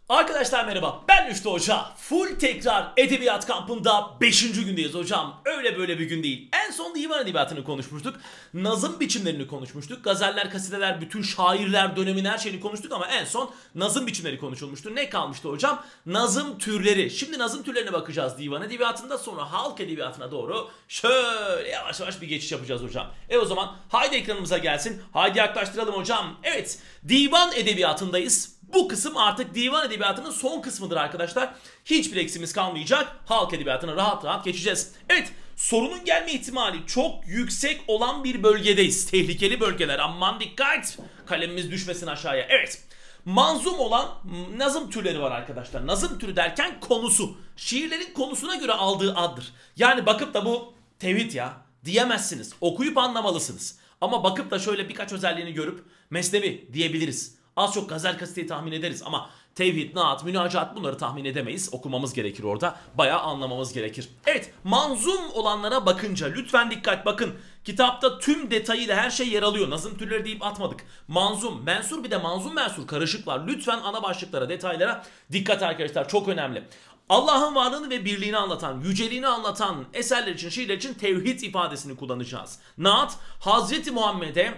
Arkadaşlar merhaba, ben Rüştü Hoca. Full tekrar edebiyat kampında 5. gündeyiz hocam. Öyle böyle bir gün değil. En son divan edebiyatını konuşmuştuk. Nazım biçimlerini konuşmuştuk. Gazeller, kasideler, bütün şairler dönemin her şeyini konuştuk ama en son nazım biçimleri konuşulmuştu. Ne kalmıştı hocam? Nazım türleri. Şimdi nazım türlerine bakacağız divan edebiyatında, sonra halk edebiyatına doğru şöyle yavaş yavaş bir geçiş yapacağız hocam. O zaman haydi ekranımıza gelsin. Haydi yaklaştıralım hocam. Evet, divan edebiyatındayız. Bu kısım artık divan edebiyatının son kısmıdır arkadaşlar. Hiçbir eksimiz kalmayacak. Halk edebiyatına rahat rahat geçeceğiz. Evet, sorunun gelme ihtimali çok yüksek olan bir bölgedeyiz. Tehlikeli bölgeler. Aman dikkat. Kalemimiz düşmesin aşağıya. Evet. Manzum olan nazım türleri var arkadaşlar. Nazım türü derken konusu. Şiirlerin konusuna göre aldığı addır. Yani bakıp da bu tevhid ya diyemezsiniz. Okuyup anlamalısınız. Ama bakıp da şöyle birkaç özelliğini görüp mesnevi diyebiliriz. Az çok gazel kasiteyi tahmin ederiz ama tevhid, naat, münacaat bunları tahmin edemeyiz. Okumamız gerekir orada. Bayağı anlamamız gerekir. Evet, manzum olanlara bakınca lütfen dikkat bakın. Kitapta tüm detayıyla her şey yer alıyor. Nazım türleri deyip atmadık. Manzum, mensur bir de manzum mensur karışık var. Lütfen ana başlıklara, detaylara dikkat arkadaşlar. Çok önemli. Allah'ın varlığını ve birliğini anlatan, yüceliğini anlatan eserler için, şiirler için tevhid ifadesini kullanacağız. Naat, Hazreti Muhammed'e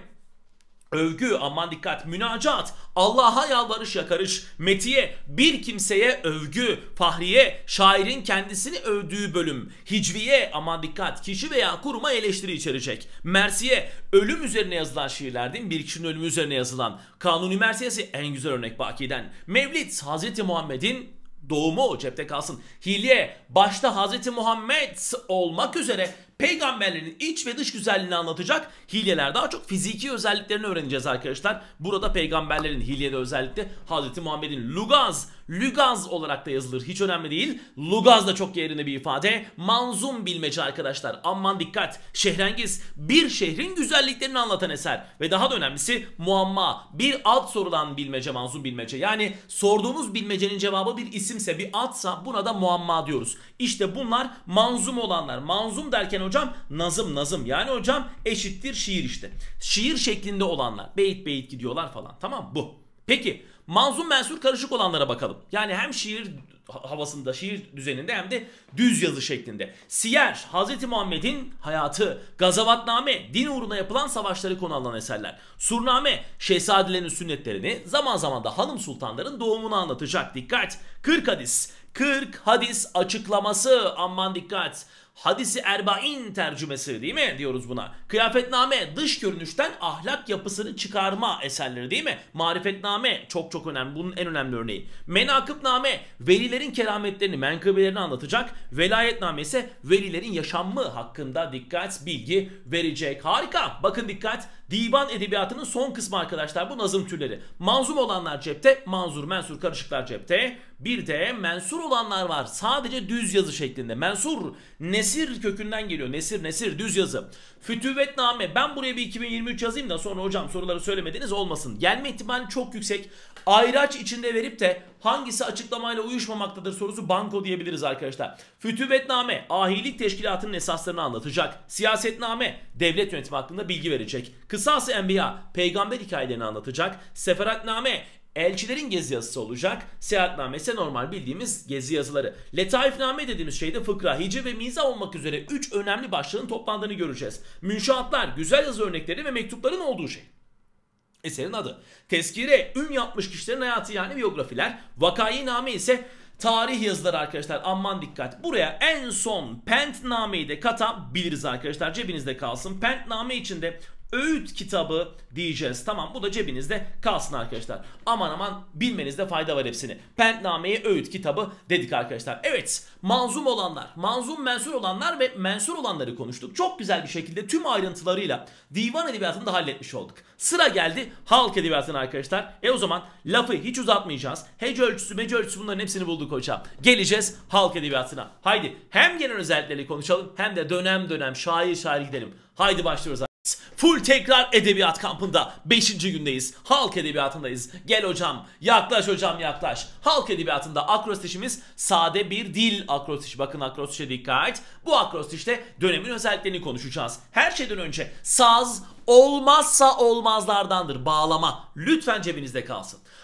övgü, aman dikkat, münacat, Allah'a yalvarış yakarış, metiye, bir kimseye övgü, fahriye, şairin kendisini övdüğü bölüm, hicviye, aman dikkat, kişi veya kuruma eleştiri içerecek, mersiye, ölüm üzerine yazılan şiirler değil mi? Bir kişinin ölümü üzerine yazılan, Kanuni Mersiyesi en güzel örnek Baki'den, Mevlid, Hazreti Muhammed'in doğumu cepte kalsın, hilye, başta Hazreti Muhammed olmak üzere peygamberlerin iç ve dış güzelliğini anlatacak hilyeler. Daha çok fiziki özelliklerini öğreneceğiz arkadaşlar. Burada peygamberlerin hilyede özellikle Hazreti Muhammed'in lugaz, lügaz olarak da yazılır. Hiç önemli değil. Lugaz da çok yerinde bir ifade. Manzum bilmece arkadaşlar. Aman dikkat. Şehrengiz, bir şehrin güzelliklerini anlatan eser. Ve daha da önemlisi muamma. Bir ad sorulan bilmece, manzum bilmece. Yani sorduğunuz bilmecenin cevabı bir isimse, bir adsa buna da muamma diyoruz. İşte bunlar manzum olanlar. Manzum derken hocam nazım yani hocam eşittir şiir işte. Şiir şeklinde olanlar. Beyit beyit gidiyorlar falan. Tamam bu. Peki manzum mensur karışık olanlara bakalım. Yani hem şiir havasında, şiir düzeninde hem de düz yazı şeklinde. Siyer, Hz. Muhammed'in hayatı, Gazavatname, din uğruna yapılan savaşları konu alan eserler. Surname, şehzadelerin sünnetlerini, zaman zaman da hanım sultanların doğumunu anlatacak. Dikkat! 40 hadis. 40 hadis açıklaması, aman dikkat. Hadisi erbain tercümesi değil mi diyoruz buna. Kıyafetname, dış görünüşten ahlak yapısını çıkarma eserleri değil mi? Marifetname çok önemli, bunun en önemli örneği. Menakıbname, velilerin kerametlerini, menkıbelerini anlatacak. Velayetname ise velilerin yaşamı hakkında dikkat, bilgi verecek. Harika, bakın dikkat. Divan edebiyatının son kısmı arkadaşlar, bu nazım türleri. Manzum olanlar cepte, manzur, mensur karışıklar cepte. Bir de mensur olanlar var. Sadece düz yazı şeklinde. Mensur, nesir kökünden geliyor. Nesir, düz yazı. Fütüvetname. Ben buraya bir 2023 yazayım da sonra hocam soruları söylemediniz olmasın. Gelme ihtimali çok yüksek. Ayraç içinde verip de hangisi açıklamayla uyuşmamaktadır sorusu banko diyebiliriz arkadaşlar. Fütüvetname, ahilik teşkilatının esaslarını anlatacak. Siyasetname, devlet yönetimi hakkında bilgi verecek. Kısas-ı Enbiya, peygamber hikayelerini anlatacak. Seferatname, elçilerin gezi yazısı olacak. Seyahatname ise normal bildiğimiz gezi yazıları. Letaifname dediğimiz şeyde fıkra, hice ve mizah olmak üzere 3 önemli başlığın toplandığını göreceğiz. Münşaatlar, güzel yazı örnekleri ve mektupların olduğu şey. Eserin adı. Tezkire, ün yapmış kişilerin hayatı yani biyografiler. Vakainame ise tarih yazıları arkadaşlar, aman dikkat. Buraya en son Pentname'yi de katabiliriz arkadaşlar, cebinizde kalsın. Pentname içinde öğüt kitabı diyeceğiz. Tamam, bu da cebinizde kalsın arkadaşlar. Aman bilmenizde fayda var hepsini. Pentname'ye öğüt kitabı dedik arkadaşlar. Evet, manzum olanlar, manzum mensur olanlar ve mensur olanları konuştuk. Çok güzel bir şekilde tüm ayrıntılarıyla divan edebiyatını da halletmiş olduk. Sıra geldi halk edebiyatına arkadaşlar. O zaman lafı hiç uzatmayacağız. Hece ölçüsü, mece ölçüsü bunların hepsini bulduk hocam. Geleceğiz halk edebiyatına. Haydi hem genel özellikleri konuşalım hem de dönem dönem şair gidelim. Haydi başlıyoruz. Full tekrar edebiyat kampında 5. gündeyiz. Halk edebiyatındayız. Gel hocam, yaklaş hocam, yaklaş. Halk edebiyatında akrostişimiz sade bir dil akrostişi. Bakın akrostişe dikkat. Bu akrostişte dönemin özelliklerini konuşacağız. Her şeyden önce saz olmazsa olmazlardandır. Bağlama. Lütfen cebinizde kalsın.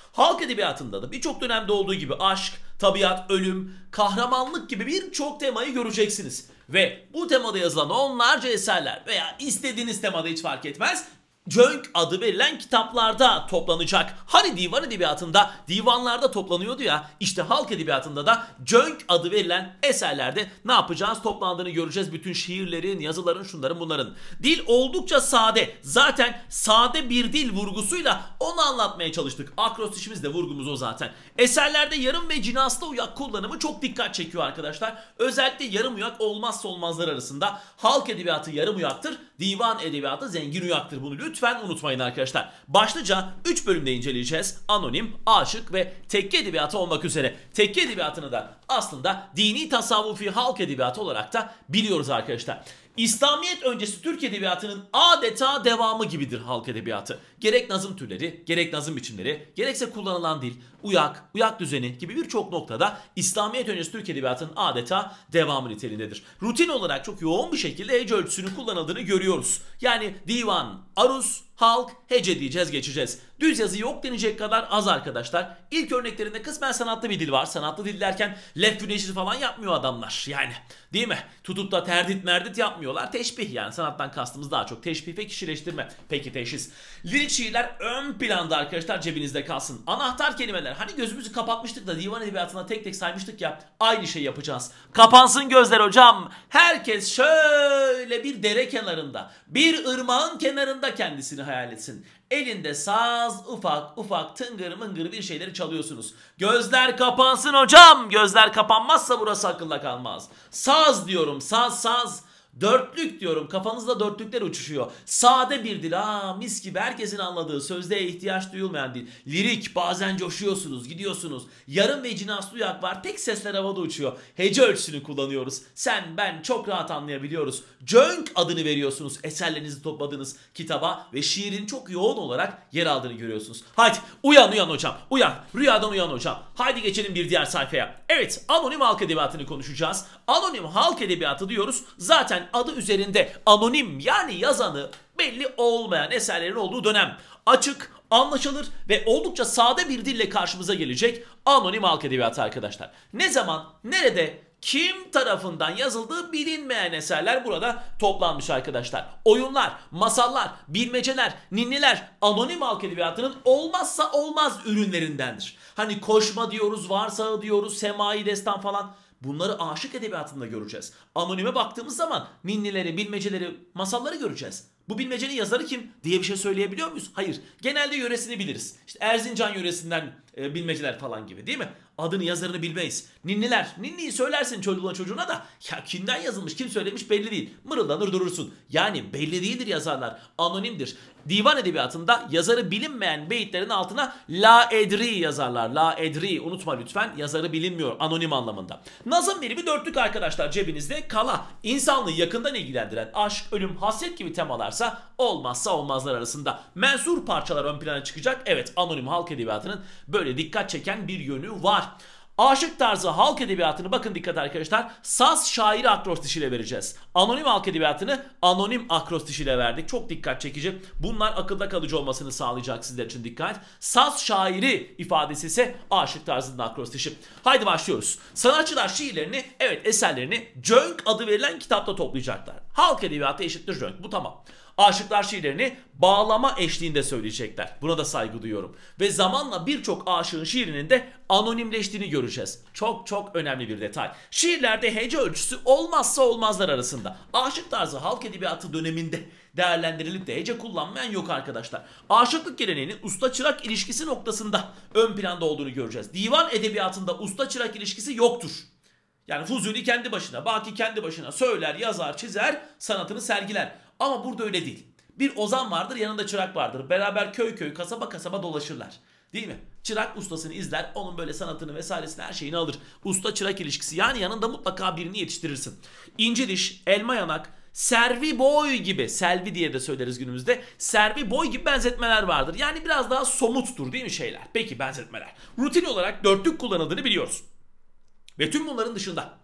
Halk edebiyatında da birçok dönemde olduğu gibi aşk, tabiat, ölüm, kahramanlık gibi birçok temayı göreceksiniz. Ve bu temada yazılan onlarca eserler veya istediğiniz temada hiç fark etmez, Cönk adı verilen kitaplarda toplanacak. Hani divan edebiyatında divanlarda toplanıyordu ya, işte halk edebiyatında da Cönk adı verilen eserlerde ne yapacağız? Toplandığını göreceğiz. Bütün şiirlerin, yazıların, şunların bunların. Dil oldukça sade. Zaten sade bir dil vurgusuyla onu anlatmaya çalıştık. Akrostişimiz de vurgumuz o zaten. Eserlerde yarım ve cinaslı uyak kullanımı çok dikkat çekiyor arkadaşlar. Özellikle yarım uyak olmazsa olmazlar arasında. Halk edebiyatı yarım uyaktır, divan edebiyatı zengin uyaktır. Bunu lütfen unutmayın arkadaşlar. Başlıca 3 bölümde inceleyeceğiz. Anonim, aşık ve tekke edebiyatı olmak üzere. Tekke edebiyatını da aslında dini tasavvufi halk edebiyatı olarak da biliyoruz arkadaşlar. İslamiyet öncesi Türk edebiyatının adeta devamı gibidir halk edebiyatı. Gerek nazım türleri, gerek nazım biçimleri, gerekse kullanılan dil, uyak düzeni gibi birçok noktada İslamiyet öncesi Türk edebiyatının adeta devamı niteliğindedir. Rutin olarak çok yoğun bir şekilde hece ölçüsünün kullanıldığını görüyoruz. Yani divan, aruz, halk, hece diyeceğiz, geçeceğiz. Düz yazı yok denecek kadar az arkadaşlar. İlk örneklerinde kısmen sanatlı bir dil var. Sanatlı dil derken lef neşri falan yapmıyor adamlar. Yani değil mi? Tutup da terdit merdit yapmıyorlar. Teşbih, yani sanattan kastımız daha çok teşbih ve kişileştirme. Peki teşhis. Lirik şiirler ön planda arkadaşlar, cebinizde kalsın. Anahtar kelimeler. Hani gözümüzü kapatmıştık da divan edebiyatına tek tek saymıştık ya. Aynı şey yapacağız. Kapansın gözler hocam. Herkes şöyle bir dere kenarında, bir ırmağın kenarında kendisini hayal etsin. Elinde saz, ufak ufak tıngır mıngır bir şeyleri çalıyorsunuz. Gözler kapansın hocam. Gözler kapanmazsa burası akılda kalmaz. Saz diyorum, saz. Dörtlük diyorum, kafanızda dörtlükler uçuşuyor. Sade bir dil, mis gibi herkesin anladığı, sözlüğe ihtiyaç duyulmayan dil. Lirik, bazen coşuyorsunuz, gidiyorsunuz. Yarım ve cinaslı uyak var, tek sesler havada uçuyor. Hece ölçüsünü kullanıyoruz. Sen, ben çok rahat anlayabiliyoruz. Cönk adını veriyorsunuz eserlerinizi topladığınız kitaba ve şiirin çok yoğun olarak yer aldığını görüyorsunuz. Haydi uyan hocam, uyan. Rüyadan uyan hocam. Haydi geçelim bir diğer sayfaya. Evet, anonim halk edebiyatını konuşacağız. Anonim halk edebiyatı diyoruz. Zaten adı üzerinde anonim, yani yazanı belli olmayan eserlerin olduğu dönem. Açık, anlaşılır ve oldukça sade bir dille karşımıza gelecek anonim halk edebiyatı arkadaşlar. Ne zaman, nerede, kim tarafından yazıldığı bilinmeyen eserler burada toplanmış arkadaşlar. Oyunlar, masallar, bilmeceler, ninniler anonim halk edebiyatının olmazsa olmaz ürünlerindendir. Hani koşma diyoruz, varsağı diyoruz, semai destan falan. Bunları aşık edebiyatında göreceğiz. Anonime baktığımız zaman ninnileri, bilmeceleri, masalları göreceğiz. Bu bilmecenin yazarı kim diye bir şey söyleyebiliyor muyuz? Hayır. Genelde yöresini biliriz. İşte Erzincan yöresinden bilmeceler falan gibi, değil mi? Adını, yazarını bilmeyiz. Ninniler. Ninniyi söylersin çocuğuna da ya kimden yazılmış, kim söylemiş belli değil. Mırıldanır durursun. Yani belli değildir yazarlar. Anonimdir. Divan edebiyatında yazarı bilinmeyen beyitlerin altına la edri yazarlar. La edri, unutma lütfen, yazarı bilinmiyor anonim anlamında. Nazım birimi dörtlük arkadaşlar cebinizde. Kala, insanlığı yakından ilgilendiren aşk, ölüm, hasret gibi temalarsa olmazsa olmazlar arasında. Mensur parçalar ön plana çıkacak. Evet, anonim halk edebiyatının böyle dikkat çeken bir yönü var. Aşık tarzı halk edebiyatını bakın dikkat arkadaşlar, saz şairi akrostişiyle vereceğiz. Anonim halk edebiyatını anonim akrostişiyle verdik. Çok dikkat çekici. Bunlar akılda kalıcı olmasını sağlayacak sizler için, dikkat. Saz şairi ifadesi ise aşık tarzının akrostişi. Haydi başlıyoruz. Sanatçılar şiirlerini, evet eserlerini Cönk adı verilen kitapta toplayacaklar. Halk edebiyatı eşittir Cönk, bu tamam. Aşıklar şiirlerini bağlama eşliğinde söyleyecekler. Buna da saygı duyuyorum. Ve zamanla birçok aşığın şiirinin de anonimleştiğini göreceğiz. Çok önemli bir detay. Şiirlerde hece ölçüsü olmazsa olmazlar arasında. Aşık tarzı halk edebiyatı döneminde değerlendirilip de hece kullanmayan yok arkadaşlar. Aşıklık geleneğinin usta çırak ilişkisi noktasında ön planda olduğunu göreceğiz. Divan edebiyatında usta çırak ilişkisi yoktur. Yani Fuzuli kendi başına, Baki kendi başına söyler, yazar, çizer, sanatını sergiler. Ama burada öyle değil. Bir ozan vardır, yanında çırak vardır. Beraber köy kasaba dolaşırlar. Değil mi? Çırak ustasını izler, onun böyle sanatını vesairesini, her şeyini alır. Usta çırak ilişkisi, yani yanında mutlaka birini yetiştirirsin. İnce diş, elma yanak, servi boy gibi, selvi diye de söyleriz günümüzde, servi boy gibi benzetmeler vardır. Yani biraz daha somuttur değil mi şeyler? Peki benzetmeler. Rutin olarak dörtlük kullanıldığını biliyoruz. Ve tüm bunların dışında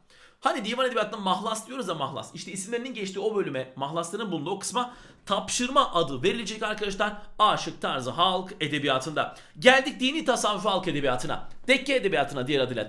Hani divan edebiyatında mahlas diyoruz ya, mahlas. İşte isimlerinin geçtiği o bölüme, mahlasların bulunduğu o kısma tapşırma adı verilecek arkadaşlar aşık tarzı halk edebiyatında. Geldik dini tasavvuf halk edebiyatına. Tekke edebiyatına, diğer adıyla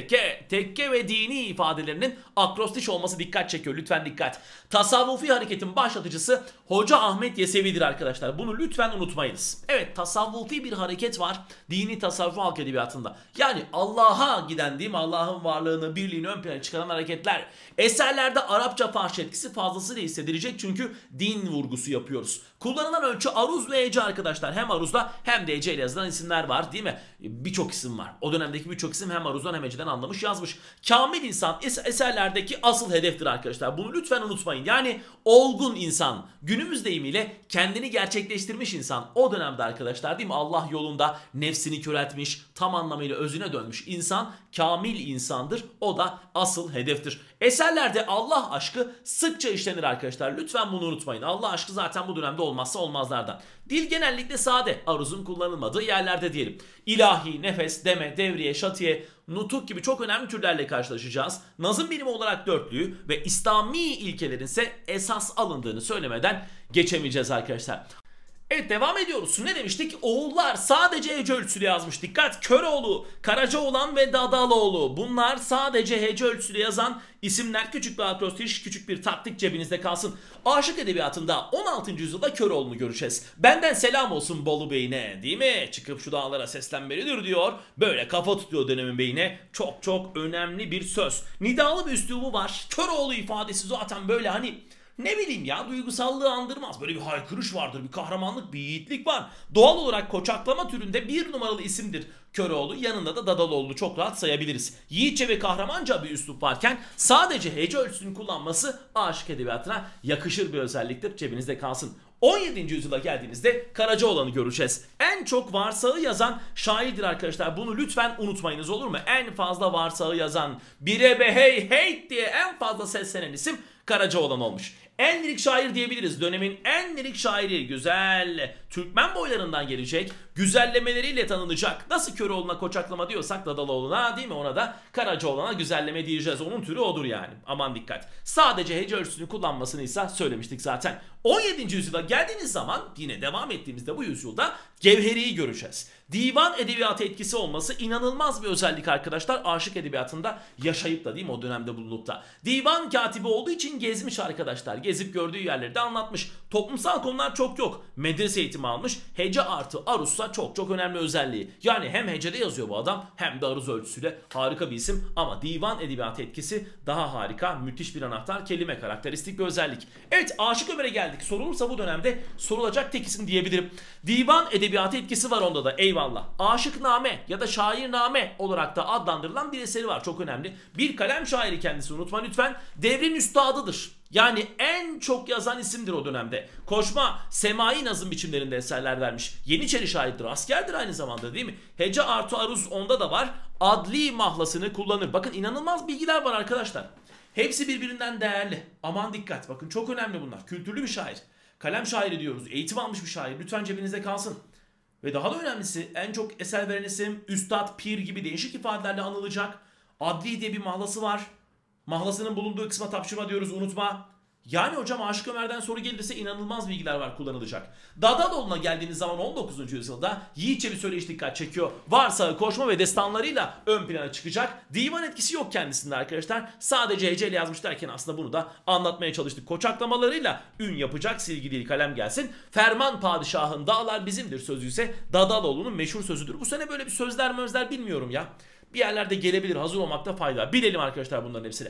tekke ve dini ifadelerinin akrostiş olması dikkat çekiyor. Lütfen dikkat. Tasavvufi hareketin başlatıcısı Hoca Ahmet Yesevi'dir arkadaşlar. Bunu lütfen unutmayınız. Evet, tasavvufi bir hareket var dini tasavvuf halk edebiyatında. Yani Allah'a giden, değil mi? Allah'ın varlığını, birliğini ön plana çıkaran hareketler. Eserlerde Arapça Farsça etkisi fazlasıyla hissedilecek çünkü din vurgusu yapıyoruz. Kullanılan ölçü aruz ve hece arkadaşlar. Hem aruzda hem de hece ile yazılan isimler var, değil mi? Birçok isim var. O dönemdeki birçok isim hem aruzdan hem heceden anlamış, yazmış. Kamil insan eserlerdeki asıl hedeftir arkadaşlar. Bunu lütfen unutmayın. Yani olgun insan, günümüz deyimiyle kendini gerçekleştirmiş insan. O dönemde arkadaşlar, değil mi? Allah yolunda nefsini köreltmiş, tam anlamıyla özüne dönmüş insan kamil insandır. O da asıl hedeftir. Eserlerde Allah aşkı sıkça işlenir arkadaşlar. Lütfen bunu unutmayın. Allah aşkı zaten bu dönemde olmazsa olmazlardan. Dil genellikle sade, aruzun kullanılmadığı yerlerde diyelim. İlahi, nefes, deme, devriye, şatiye, nutuk gibi çok önemli türlerle karşılaşacağız. Nazım bilimi olarak dörtlüğü ve İslami ilkelerin ise esas alındığını söylemeden geçemeyeceğiz arkadaşlar. Evet, devam ediyoruz. Ne demiştik? Oğullar sadece hece ölçüsüyle yazmış. Dikkat! Köroğlu, Karacaoğlan ve Dadaloğlu. Bunlar sadece hece ölçüsüyle yazan isimler. Küçük bir akrostiş, küçük bir taktik cebinizde kalsın. Aşık edebiyatında 16. yüzyılda Köroğlu'nu göreceğiz. Benden selam olsun Bolu Bey'ine, değil mi? Çıkıp şu dağlara seslenmelidir diyor. Böyle kafa tutuyor dönemin beyine. Çok çok önemli bir söz. Nidalı bir üslubu var. Köroğlu ifadesi zaten böyle hani... Ne bileyim ya, duygusallığı andırmaz. Böyle bir haykırış vardır, bir kahramanlık, bir yiğitlik var. Doğal olarak koçaklama türünde bir numaralı isimdir Köroğlu. Yanında da Dadaloğlu'nu çok rahat sayabiliriz. Yiğitçe ve kahramanca bir üslup varken sadece hece ölçüsünü kullanması aşık edebiyatına yakışır bir özelliktir. Cebinizde kalsın. 17. yüzyıla geldiğinizde Karacaoğlan'ı göreceğiz. En çok varsağı yazan şairdir arkadaşlar. Bunu lütfen unutmayınız, olur mu? En fazla varsağı yazan, bire be hey hey diye en fazla seslenen isim Karacaoğlan olmuş. En lirik şair diyebiliriz. Dönemin en lirik şairi, güzel, Türkmen boylarından gelecek, güzellemeleriyle tanınacak. Nasıl Köroğlu'na koçaklama diyorsak Dadaloğlu'na, değil mi? Ona da Karacaoğlan'a güzelleme diyeceğiz. Onun türü odur yani. Aman dikkat. Sadece hece ölçüsünü kullanmasını ise söylemiştik zaten. 17. yüzyıla geldiğiniz zaman, yine devam ettiğimizde bu yüzyılda Gevheri'yi göreceğiz. Divan edebiyatı etkisi olması inanılmaz bir özellik arkadaşlar. Aşık edebiyatında yaşayıp da, değil mi, o dönemde bulunup da. Divan katibi olduğu için gezmiş arkadaşlar. Gezip gördüğü yerleri de anlatmış. Toplumsal konular çok yok. Medrese eğitimi almış. Hece artı aruzsa çok çok önemli özelliği. Yani hem hecede yazıyor bu adam hem de aruz ölçüsüyle, harika bir isim. Ama divan edebiyatı etkisi daha harika. Müthiş bir anahtar kelime, karakteristik bir özellik. Evet, Aşık Ömer'e geldik. Sorulursa bu dönemde sorulacak tek isim diyebilirim. Divan edebiyatı etkisi var onda da, eyvallah. Aşıkname ya da şairname olarak da adlandırılan bir eseri var, çok önemli. Bir kalem şairi kendisi, unutma lütfen. Devrin üstadıdır. Yani en çok yazan isimdir o dönemde. Koşma, semai nazım biçimlerinde eserler vermiş. Yeniçeri şairdir, askerdir aynı zamanda, değil mi? Hece artı aruz onda da var. Adli mahlasını kullanır. Bakın, inanılmaz bilgiler var arkadaşlar. Hepsi birbirinden değerli. Aman dikkat, bakın çok önemli bunlar. Kültürlü bir şair. Kalem şairi diyoruz. Eğitim almış bir şair. Lütfen cebinizde kalsın. Ve daha da önemlisi, en çok eser veren isim üstad, pir gibi değişik ifadelerle anılacak. Adli diye bir mahlası var. Mahlasının bulunduğu kısma tapşırma diyoruz, unutma. Yani hocam, Aşık Ömer'den soru gelirse inanılmaz bilgiler var kullanılacak. Dadaloğlu'na geldiğiniz zaman 19. yüzyılda yiğitçe bir söyleyiş dikkat çekiyor. Varsağı, koşma ve destanlarıyla ön plana çıkacak. Divan etkisi yok kendisinde arkadaşlar. Sadece heceyle yazmış derken aslında bunu da anlatmaya çalıştık. Koçaklamalarıyla ün yapacak, silgi değil kalem gelsin. Ferman padişahın dağlar bizimdir sözü ise Dadaloğlu'nun meşhur sözüdür. Bu sene böyle bir sözler bilmiyorum ya. Bir yerlerde gelebilir, hazır olmakta fayda. Bilelim arkadaşlar bunların hepsini.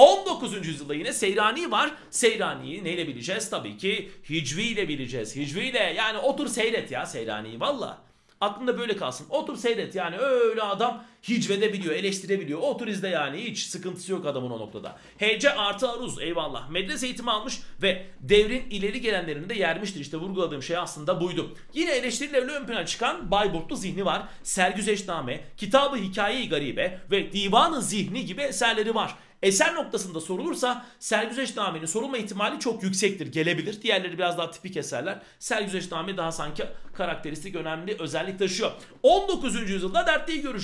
19. yüzyılda yine Seyrani var. Seyrani'yi neyle bileceğiz? Tabii ki Hicvi ile bileceğiz. Hicvi ile, yani otur seyret ya Seyrani'yi, valla. Aklında böyle kalsın. Otur seyret, yani öyle adam hicvedebiliyor, eleştirebiliyor. Otur izle, yani hiç sıkıntısı yok adamın o noktada. Hece artı aruz, eyvallah. Medrese eğitimi almış ve devrin ileri gelenlerini de yermiştir. İşte vurguladığım şey aslında buydu. Yine eleştirilerle ön plana çıkan Bayburtlu Zihni var. Sergüzeşname, Kitabı Hikaye-i Garibe ve Divan-ı Zihni gibi eserleri var. Eser noktasında sorulursa Sergüzeşname'nin sorulma ihtimali çok yüksektir, gelebilir. Diğerleri biraz daha tipik eserler. Sergüzeşname daha sanki karakteristik, önemli özellik taşıyor. 19. yüzyılda Dertli'yi göreceğiz.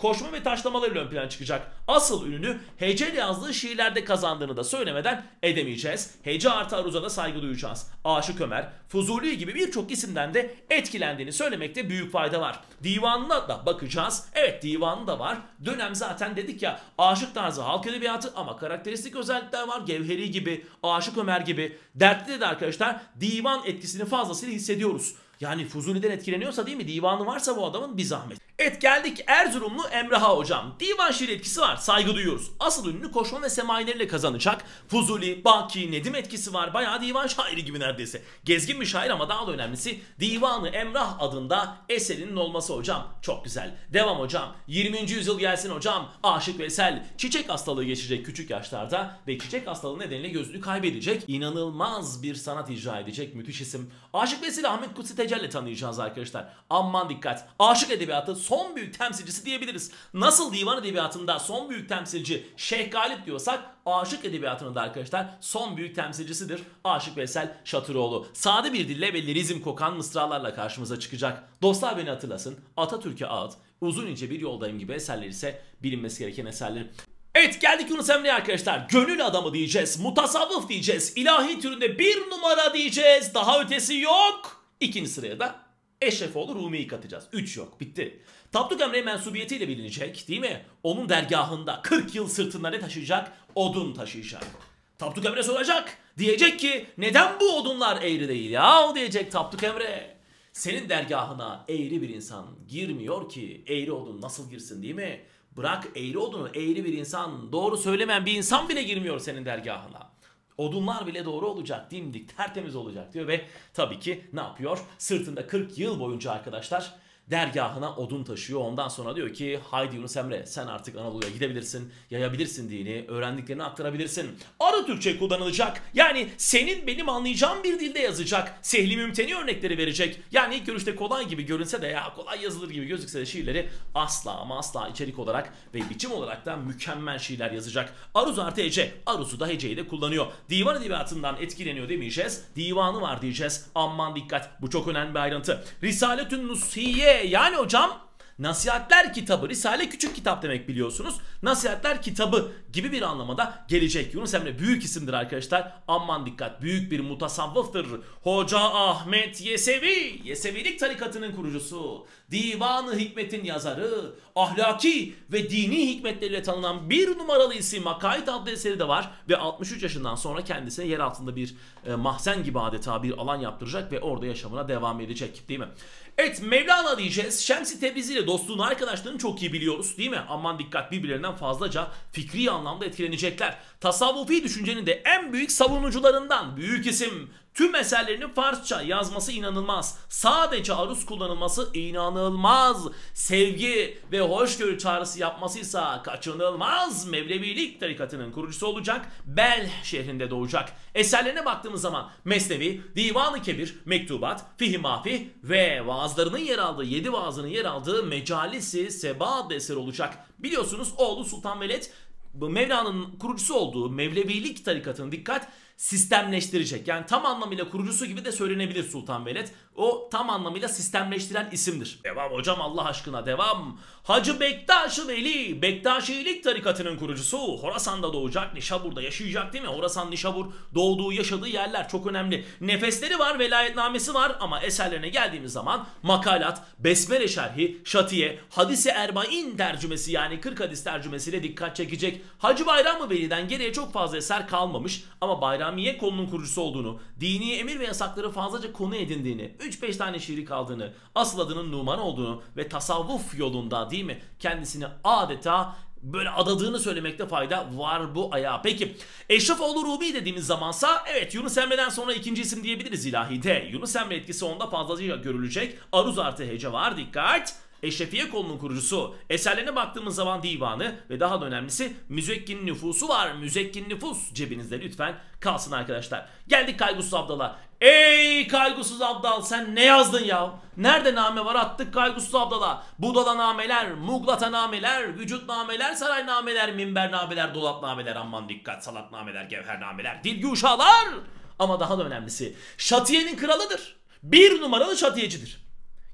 koşma ve taşlamalarıyla ön plana çıkacak. Asıl ününü heceyle yazdığı şiirlerde kazandığını da söylemeden edemeyeceğiz. Hece artı aruza da saygı duyacağız. Aşık Ömer, Fuzuli gibi birçok isimden de etkilendiğini söylemekte büyük fayda var. Divanına da bakacağız. Evet, divanı da var. Dönem zaten dedik ya, aşık tarzı halk edebiyatı ama karakteristik özellikler var. Gevheri gibi, Aşık Ömer gibi. Dertli de arkadaşlar divan etkisini fazlasıyla hissediyoruz. Yani Fuzuli'den etkileniyorsa değil mi? Divanı varsa bu adamın bir zahmet. Evet, geldik Erzurumlu Emrah'a hocam. Divan şiir etkisi var. Saygı duyuyoruz. Asıl ünlü koşma ve semaileriyle kazanacak. Fuzuli, Baki, Nedim etkisi var. Bayağı divan şairi gibi neredeyse. Gezgin bir şair ama daha da önemlisi Divanı Emrah adında eserinin olması hocam. Çok güzel. Devam hocam. 20. yüzyıl gelsin hocam. Aşık Veysel çiçek hastalığı geçecek küçük yaşlarda ve çiçek hastalığı nedeniyle gözünü kaybedecek. İnanılmaz bir sanat icra edecek müthiş isim. Aşık Veysel Ahmet Kutsi Tecel'le tanıyacağız arkadaşlar. Aman dikkat. Aşık edebiyatı son büyük temsilcisi diyebiliriz. Nasıl divan edebiyatında son büyük temsilci Şeyh Galip diyorsak, aşık edebiyatının da arkadaşlar son büyük temsilcisidir Aşık Veysel Şatıroğlu. Sade bir dille ve lirizm kokan mısralarla karşımıza çıkacak. Dostlar beni hatırlasın, Atatürk'e ağıt, uzun ince bir yoldayım gibi eserler ise bilinmesi gereken eserler. Evet, geldik Yunus Emre'ye arkadaşlar. Gönül adamı diyeceğiz, mutasavvıf diyeceğiz, ilahi türünde bir numara diyeceğiz. Daha ötesi yok. İkinci sıraya da Eşrefoğlu Rumi'yi katacağız. 3 yok, bitti. Tapduk Emre mensubiyetiyle bilinecek değil mi? Onun dergahında 40 yıl sırtında ne taşıyacak? Odun taşıyacak. Tapduk Emre soracak. Diyecek ki neden bu odunlar eğri değil ya? Diyecek Tapduk Emre. Senin dergahına eğri bir insan girmiyor ki eğri odun nasıl girsin değil mi? Bırak eğri odunu, eğri bir insan, doğru söylemeyen bir insan bile girmiyor senin dergahına. Odunlar bile doğru olacak, dimdik, tertemiz olacak diyor ve tabii ki ne yapıyor? Sırtında 40 yıl boyunca arkadaşlar dergahına odun taşıyor. Ondan sonra diyor ki haydi Yunus Emre, sen artık Anadolu'ya gidebilirsin, yayabilirsin dini, öğrendiklerini aktarabilirsin. Arı Türkçe kullanılacak. Yani senin benim anlayacağım bir dilde yazacak. Sehli mümteni örnekleri verecek. Yani ilk görüşte kolay gibi görünse de, ya kolay yazılır gibi gözükse de şiirleri asla ama asla içerik olarak ve biçim olarak da mükemmel şiirler yazacak. Aruz artı hece. Aruz'u da heceyi de kullanıyor. Divan edebiyatından etkileniyor demeyeceğiz. Divanı var diyeceğiz. Aman dikkat, bu çok önemli bir ayrıntı. Risaletün Nusiye, yani hocam nasihatler kitabı, Risale küçük kitap demek biliyorsunuz. Nasihatler kitabı gibi bir anlamada gelecek. Yunus Emre büyük isimdir arkadaşlar. Aman dikkat, büyük bir mutasavvıftır. Hoca Ahmet Yesevi, Yesevilik tarikatının kurucusu. Divanı Hikmet'in yazarı. Ahlaki ve dini hikmetleriyle tanınan bir numaralı isim. Akaid adlı eseri de var. Ve 63 yaşından sonra kendisine yer altında bir mahzen gibi adeta bir alan yaptıracak ve orada yaşamına devam edecek değil mi? Evet, Mevlana diyeceğiz. Şems-i Tebrizi ile dostluğunu, arkadaşlığını çok iyi biliyoruz değil mi? Aman dikkat, birbirlerinden fazlaca fikri anlamda etkilenecekler. Tasavvufi düşüncenin de en büyük savunucularından büyük isim. Tüm eserlerini Farsça yazması inanılmaz. Sadece aruz kullanılması inanılmaz. Sevgi ve hoşgörü çağrısı yapmasıysa kaçınılmaz. Mevlevilik tarikatının kurucusu olacak. Bel şehrinde doğacak. Eserlerine baktığımız zaman Mesnevi, Divan-ı Kebir, Mektubat, Fih-i Mafih ve vaazlarının yer aldığı, 7 vaazının yer aldığı Mecalisi Seba adlı eser olacak. Biliyorsunuz oğlu Sultan Veled, Mevlana'nın kurucusu olduğu Mevlevilik tarikatını dikkat sistemleştirecek. Yani tam anlamıyla kurucusu gibi de söylenebilir Sultan Veled. O tam anlamıyla sistemleştiren isimdir. Devam hocam, Allah aşkına devam. Hacı Bektaş-ı Veli, Bektaşilik tarikatının kurucusu. Horasan'da doğacak, Nişabur'da yaşayacak değil mi? Horasan, Nişabur, doğduğu, yaşadığı yerler çok önemli. Nefesleri var, velayetnamesi var ama eserlerine geldiğimiz zaman makalat, besmele şerhi, şatiye, hadis-i erbain tercümesi yani 40 hadis tercümesiyle dikkat çekecek. Hacı Bayram-ı Veli'den geriye çok fazla eser kalmamış ama Bayramiye konunun kurucusu olduğunu, dini emir ve yasakları fazlaca konu edindiğini, 3-5 tane şiiri kaldığını, asıl adının Numan olduğunu ve tasavvuf yolunda değil mi kendisini adeta böyle adadığını söylemekte fayda var bu ayağa. Peki Eşrefoğlu Rumi dediğimiz zamansa evet, Yunus Emre'den sonra ikinci isim diyebiliriz ilahide. Yunus Emre etkisi onda fazlaca görülecek. Aruz artı hece var, dikkat. Eşrefiye kolunun kurucusu. Eserlerine baktığımız zaman divanı ve daha da önemlisi müzekkin nüfusu var. Müzekkin nüfus cebinizde lütfen kalsın arkadaşlar. Geldik Kaygusuz Abdal'a. Ey Kaygusuz Abdal, sen ne yazdın ya? Nerede name var, attık Kaygusuz Abdal'a. Budala nameler, Muglata nameler, vücut nameler, saray nameler, minber nameler, dolap nameler, aman dikkat, salat nameler, gevher nameler, dilgi uşağlar. Ama daha da önemlisi şatiyenin kralıdır. Bir numaralı şatiyecidir.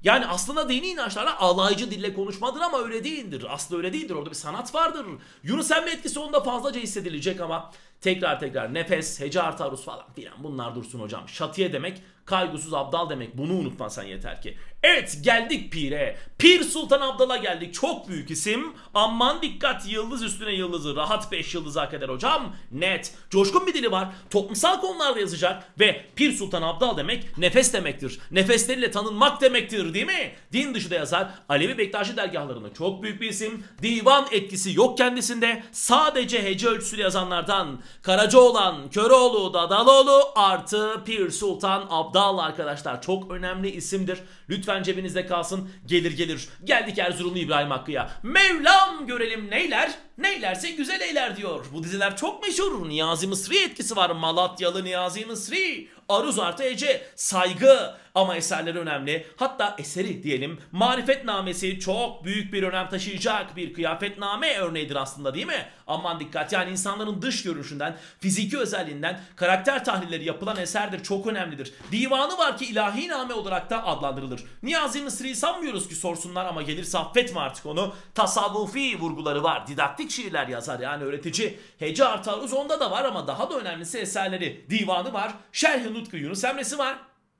Yani aslında dini inançlarla alaycı dille konuşmadır ama öyle değildir. Aslında öyle değildir. Orada bir sanat vardır. Yunus Emre etkisi onda fazlaca hissedilecek ama tekrar nefes, hece artı aruz falan filan bunlar dursun hocam. Şatiye demek kaygısız abdal demek. Bunu unutma sen yeter ki. Evet, geldik Pir'e. Pir Sultan Abdal'a geldik. Çok büyük isim. Aman dikkat, yıldız üstüne yıldızı. Rahat 5 yıldız hak eder hocam. Net. Coşkun bir dili var. Toplumsal konularda yazacak. Ve Pir Sultan Abdal demek nefes demektir. Nefesleriyle tanınmak demektir değil mi? Din dışı da yazar. Alevi Bektaşi dergahlarında çok büyük bir isim. Divan etkisi yok kendisinde. Sadece hece ölçüsüyle yazanlardan. Karacaoğlan, Köroğlu, Dadaloğlu artı Pir Sultan Abdal arkadaşlar. Çok önemli isimdir. Lütfen cebinizde kalsın. Gelir. Geldik Erzurumlu İbrahim Hakkı'ya. Mevlam görelim neyler? Neylerse güzel eyler diyor. Bu diziler çok meşhur. Niyazi Mısri etkisi var. Malatyalı Niyazi Mısri. Aruz artı hece. Saygı. Ama eserleri önemli. Hatta eseri diyelim. Marifetnamesi çok büyük bir önem taşıyacak bir kıyafetname örneğidir aslında değil mi? Aman dikkat, yani insanların dış görünüşünden, fiziki özelliğinden karakter tahlilleri yapılan eserdir. Çok önemlidir. Divanı var ki ilahi name olarak da adlandırılır. Niyazi Mısri'yi sanmıyoruz ki sorsunlar ama gelirse affetme artık onu. Tasavvufi vurguları var. Didaktik şiirler yazar, yani öğretici. Hece artı aruz onda da var ama daha da önemlisi eserleri. Divanı var. Şerh-i Nutku Yunus Emre'si var.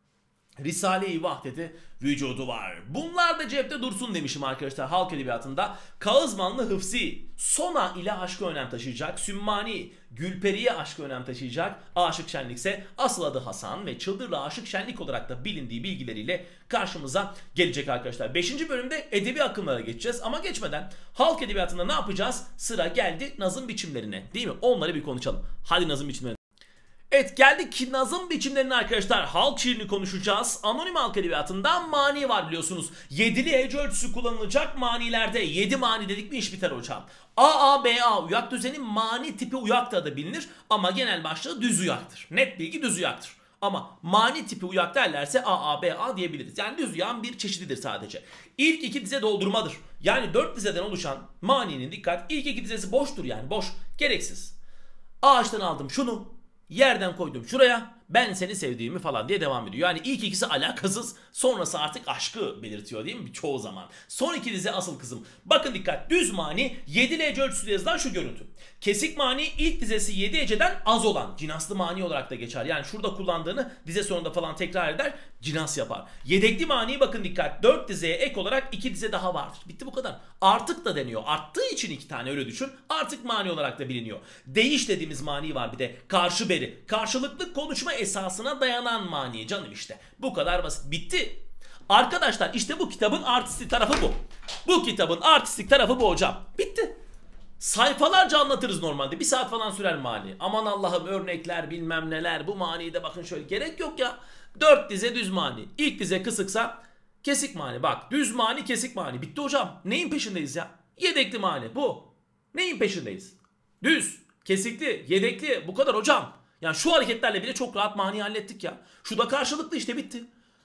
Risale-i Vahdeti vücudu var. Bunlar da cepte dursun demişim arkadaşlar halk edebiyatında. Kağızmanlı Hıfzi Sona ile aşkı önem taşıyacak. Sümmani Gülperi'ye aşkı önem taşıyacak. Aşık Şenlik ise asıl adı Hasan ve Çıldırlı Aşık Şenlik olarak da bilindiği bilgileriyle karşımıza gelecek arkadaşlar. 5. bölümde edebi akımlara geçeceğiz ama geçmeden halk edebiyatında ne yapacağız? Sıra geldi nazım biçimlerine, değil mi? Onları bir konuşalım. Hadi nazım biçimlerine. Evet, geldik ki nazım biçimlerine arkadaşlar. Halk şiirini konuşacağız. Anonim halk edebiyatında mani var biliyorsunuz. Yedili hece ölçüsü kullanılacak manilerde. 7 mani dedik mi iş biter hocam. A, B, A uyak düzeni mani tipi uyak da bilinir. Ama genel başlığı düz uyaktır. Net bilgi düz uyaktır. Ama mani tipi uyak derlerse A, B, A diyebiliriz. Yani düz uyağın bir çeşididir sadece. İlk 2 dize doldurmadır. Yani 4 dizeden oluşan maninin dikkat ilk 2 dizesi boştur, yani boş. Gereksiz. Ağaçtan aldım şunu. Yerden koydum şuraya, ben seni sevdiğimi falan diye devam ediyor. Yani ilk ikisi alakasız, sonrası artık aşkı belirtiyor değil mi? Çoğu zaman. Son iki dize asıl kızım. Bakın dikkat, düz mani 7 hece ölçüsüyle yazılan şu görüntü. Kesik mani ilk dizesi 7 heceden az olan cinaslı mani olarak da geçer. Yani şurada kullandığını dize sonunda falan tekrar eder, cinas yapar. Yedekli mani bakın dikkat, 4 dizeye ek olarak 2 dize daha vardır. Bitti bu kadar. Artık da deniyor. Arttığı için 2 tane öyle düşün. Artık mani olarak da biliniyor. Değiş dediğimiz mani var bir de. Karşı beri. Karşılıklı konuşma esasına dayanan mani canım işte. Bu kadar basit. Bitti. Arkadaşlar işte bu kitabın artistik tarafı bu. Bu kitabın artistik tarafı bu hocam. Bitti. Sayfalarca anlatırız normalde. 1 saat falan sürer mani. Aman Allah'ım örnekler bilmem neler. Bu maniyi de bakın şöyle. Gerek yok ya. 4 dize düz mani. İlk dize kısıksa kesik mani. Bak düz mani kesik mani. Bitti hocam. Neyin peşindeyiz ya? Yedekli mani bu. Neyin peşindeyiz? Düz, kesikli, yedekli. Bu kadar hocam. Yani şu hareketlerle bile çok rahat mani hallettik ya. Şu da karşılıklı işte bitti.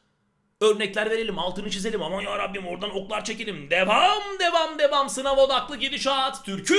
Örnekler verelim, altını çizelim. Aman ya Rabbim oradan oklar çekelim. Devam. Sınav odaklı gidişat. Türkü.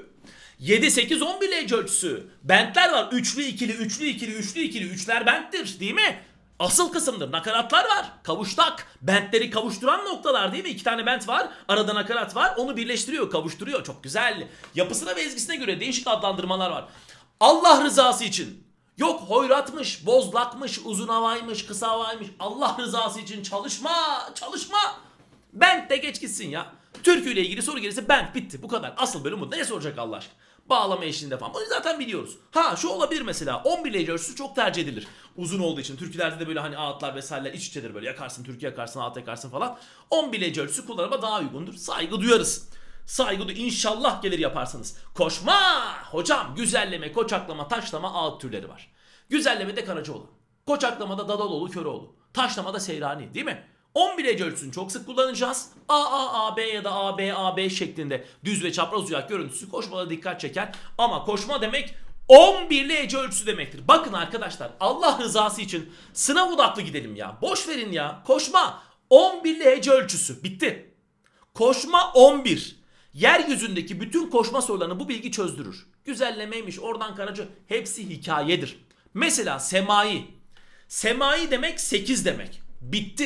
7, 8, 11 hece ölçüsü. Bentler var. Üçlü, ikili, üçlü, ikili, üçlü, ikili. Üçler benttir değil mi? Asıl kısımdır. Nakaratlar var. Kavuştak. Bentleri kavuşturan noktalar değil mi? 2 tane bent var. Arada nakarat var. Onu birleştiriyor, kavuşturuyor. Çok güzel. Yapısına ve ezgisine göre değişik adlandırmalar var. Allah rızası için. Yok hoyratmış, bozlakmış, uzun havaymış, kısa havaymış. Allah rızası için çalışma. Bent de geç gitsin ya. Türküyle ilgili soru gelirse bent bitti. Bu kadar. Asıl bölüm bu. Ne soracak Allah aşkına? Bağlama eşliğinde falan. Onu zaten biliyoruz. Ha şu olabilir mesela. 11 hece ölçüsü çok tercih edilir. Uzun olduğu için. Türkülerde de böyle hani ağıtlar vesaireler iç içedir böyle. Yakarsın, türkü yakarsın, ağıt yakarsın falan. 11 hece ölçüsü kullanıma daha uygundur. Saygı duyarız. İnşallah gelir yaparsanız. Koşma hocam, güzelleme, koçaklama, taşlama ağıt türleri var. Güzellemede Karacaoğlan, koçaklamada Dadaloğlu, Köroğlu, taşlamada Seyrani değil mi? 11 hece ölçüsünü çok sık kullanacağız. A, B ya da A, B şeklinde düz ve çapraz uyak görüntüsü koşmada dikkat çeker. Ama koşma demek 11'li hece ölçüsü demektir. Bakın arkadaşlar, Allah rızası için sınav odaklı gidelim ya. Boş verin ya. Koşma 11'li hece ölçüsü. Bitti. Koşma 11. Yeryüzündeki bütün koşma sorularını bu bilgi çözdürür. Güzellemeymiş, oradan Karaca, hepsi hikayedir. Mesela semai. Semai demek 8 demek. Bitti.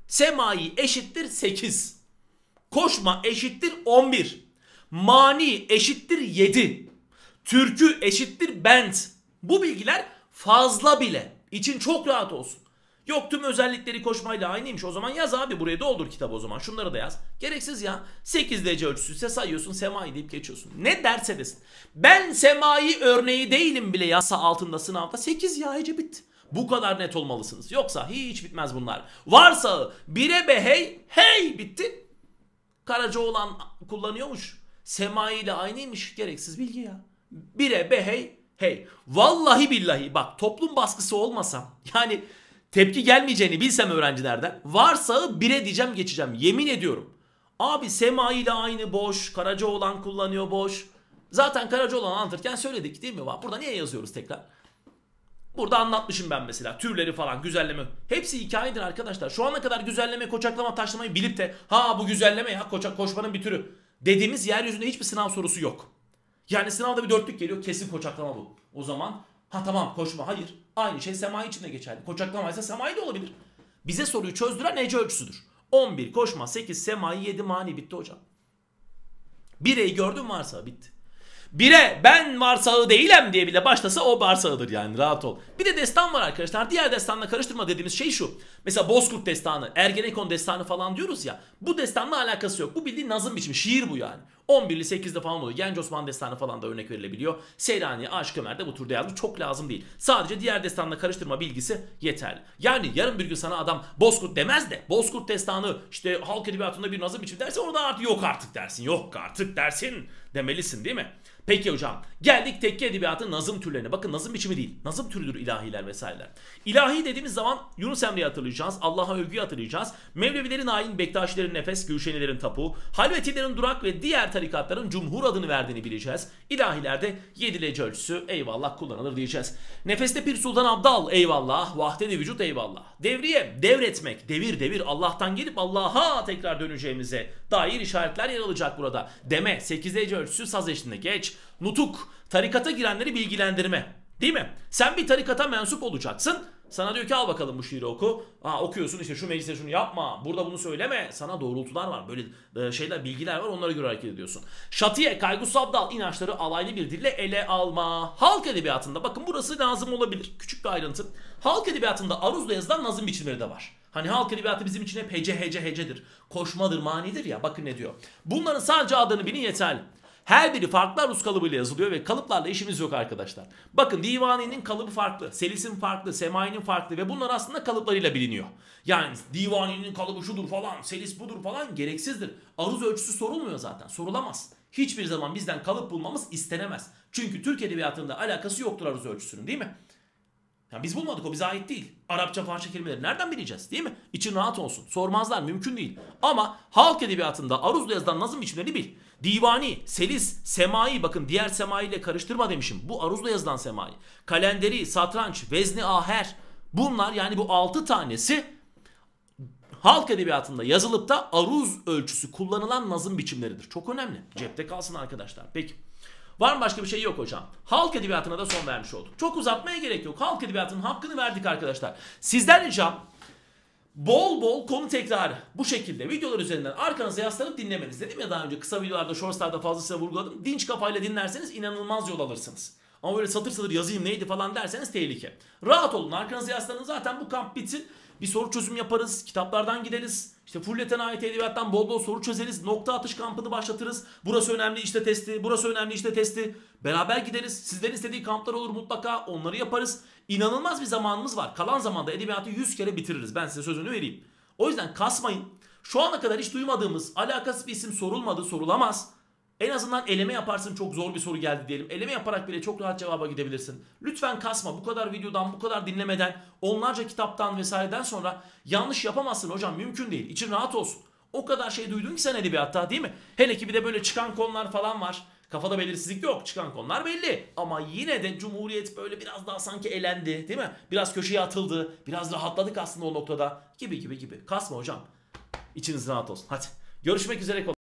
Semai eşittir 8. Koşma eşittir 11. Mani eşittir 7. Türkü eşittir bent. Bu bilgiler fazla bile. İçin çok rahat olsun. Yok tüm özellikleri koşmayla aynıymış. O zaman yaz abi, buraya doldur kitabı o zaman. Şunları da yaz. Gereksiz ya. 8 derece ölçüsüyse sayıyorsun, semai deyip geçiyorsun. Ne derse desin. Ben semai örneği değilim bile yazsa altında sınavda 8 ya, hece bitti. Bu kadar net olmalısınız. Yoksa hiç bitmez bunlar. Varsa bire be hey, hey bitti. Karacaoğlan kullanıyormuş. Semai ile aynıymış. Gereksiz bilgi ya. Bire be hey, hey. Vallahi billahi bak, toplum baskısı olmasam, yani tepki gelmeyeceğini bilsem öğrencilerden, varsağı bire diyeceğim geçeceğim. Yemin ediyorum. Abi Semai ile aynı boş. Karacaoğlan kullanıyor boş. Zaten Karacaoğlan anlatırken söyledik değil mi? Burada niye yazıyoruz tekrar? Burada anlatmışım ben mesela. Türleri falan, güzelleme. Hepsi hikayedir arkadaşlar. Şu ana kadar güzelleme, koçaklama, taşlamayı bilip de ha bu güzelleme ya koşmanın bir türü dediğimiz yeryüzünde hiçbir sınav sorusu yok. Yani sınavda bir dörtlük geliyor, kesin koçaklama bu. O zaman ha tamam koşma, hayır. Aynı şey semai için de geçerli. Koçaklamaysa semai de olabilir. Bize soruyu çözdüren hece ölçüsüdür. 11 koşma, 8 semai, 7 mani, bitti hocam. Bireyi gördün varsa bitti. Bire ben varsağı değilim diye bile başlasa o varsağıdır yani, rahat ol. Bir de destan var arkadaşlar. Diğer destanla karıştırma dediğimiz şey şu. Mesela Bozkurt destanı, Ergenekon destanı falan diyoruz ya. Bu destanla alakası yok. Bu bildiğin nazım biçimi, şiir bu yani. 11'li 8'de falan oluyor. Genç Osman destanı falan da örnek verilebiliyor. Seyrani, Aşık Ömer de bu türde yazmış. Çok lazım değil. Sadece diğer destanla karıştırma bilgisi yeterli. Yani yarın bir gün sana adam Bozkurt demez de Bozkurt destanı işte halk edebiyatında bir nazım biçimi derse orada artık yok artık dersin. Yok artık dersin demelisin değil mi? Peki hocam, geldik tekke edebiyatın nazım türlerine. Bakın nazım biçimi değil, nazım türüdür ilahiler vesaireler. İlahi dediğimiz zaman Yunus Emre'yi hatırlayacağız, Allah'a övgüyü hatırlayacağız. Mevlevilerin ayin, Bektaşilerin nefes, Gülşenilerin tapu, Halvetilerin durak ve diğer tarikatların cumhur adını verdiğini bileceğiz. İlahilerde 7 derece ölçüsü eyvallah kullanılır diyeceğiz. Nefeste Pir Sultan Abdal eyvallah, vahdet-i vücut eyvallah. Devriye devretmek, devir Allah'tan gelip Allah'a tekrar döneceğimize dair işaretler yer alacak burada. Deme 8 derece ölçüsü saz eşliğinde geç. Nutuk, tarikata girenleri bilgilendirme. Değil mi? Sen bir tarikata mensup olacaksın. Sana diyor ki al bakalım bu şiiri oku. Okuyorsun işte, şu mecliste şunu yapma, burada bunu söyleme. Sana doğrultular var, böyle şeyler, bilgiler var, onlara göre hareket ediyorsun. Şatiye, Kaygus Abdal inançları alaylı bir dille ele alma. Halk edebiyatında bakın burası lazım olabilir. Küçük bir ayrıntı. Halk edebiyatında aruzla yazılan nazım biçimleri de var. Hani halk edebiyatı bizim için hep hecedir. Koşmadır, manidir ya, bakın ne diyor. Bunların sadece adını bilin yeterli. Her biri farklı aruz kalıbıyla yazılıyor ve kalıplarla işimiz yok arkadaşlar. Bakın Divani'nin kalıbı farklı, Selis'in farklı, Semai'nin farklı ve bunlar aslında kalıplarıyla biliniyor. Yani Divani'nin kalıbı şudur falan, Selis budur falan gereksizdir. Aruz ölçüsü sorulmuyor zaten, sorulamaz. Hiçbir zaman bizden kalıp bulmamız istenemez. Çünkü Türk edebiyatında alakası yoktur aruz ölçüsünün, değil mi? Yani biz bulmadık, o bize ait değil. Arapça, Farsça kelimeleri nereden bileceğiz, değil mi? İçin rahat olsun. Sormazlar, mümkün değil. Ama halk edebiyatında aruzla yazılan nazım biçimlerini bil. Divani, Selis, Semai, bakın diğer Semai ile karıştırma demişim. Bu aruzla yazılan Semai. Kalenderi, satranç, vezni aher. Bunlar yani bu 6 tanesi halk edebiyatında yazılıp da aruz ölçüsü kullanılan nazım biçimleridir. Çok önemli. Cepte kalsın arkadaşlar. Peki. Var mı başka bir şey? Yok hocam. Halk edebiyatına da son vermiş olduk. Çok uzatmaya gerek yok. Halk edebiyatının hakkını verdik arkadaşlar. Sizden ricam bol bol konu tekrarı bu şekilde videolar üzerinden arkanıza yaslanıp dinlemeniz. Dedim ya daha önce, kısa videolarda, shortslarda fazlasıyla vurguladım. Dinç kafayla dinlerseniz inanılmaz yol alırsınız. Ama böyle satır satır yazayım neydi falan derseniz tehlike. Rahat olun, arkanıza yaslanın, zaten bu kamp bitsin. Bir soru çözüm yaparız, kitaplardan gideriz. İşte Fulleten ait edebiyattan bol bol soru çözeriz. Nokta atış kampını başlatırız. Burası önemli işte testi, burası önemli işte testi. Beraber gideriz. Sizlerin istediği kamplar olur mutlaka, onları yaparız. İnanılmaz bir zamanımız var. Kalan zamanda edebiyatı 100 kere bitiririz. Ben size sözünü vereyim. O yüzden kasmayın. Şu ana kadar hiç duymadığımız, alakasız bir isim sorulmadı, sorulamaz. En azından eleme yaparsın, çok zor bir soru geldi diyelim. Eleme yaparak bile çok rahat cevaba gidebilirsin. Lütfen kasma, bu kadar videodan, bu kadar dinlemeden, onlarca kitaptan vesaireden sonra yanlış yapamazsın hocam, mümkün değil. İçin rahat olsun. O kadar şey duydun ki sen edebiyatta, değil mi? Hele ki bir de böyle çıkan konular falan var. Kafada belirsizlik yok, çıkan konular belli. Ama yine de Cumhuriyet böyle biraz daha sanki elendi, değil mi? Biraz köşeye atıldı, biraz rahatladık aslında o noktada gibi. Kasma hocam. İçiniz rahat olsun. Hadi görüşmek üzere.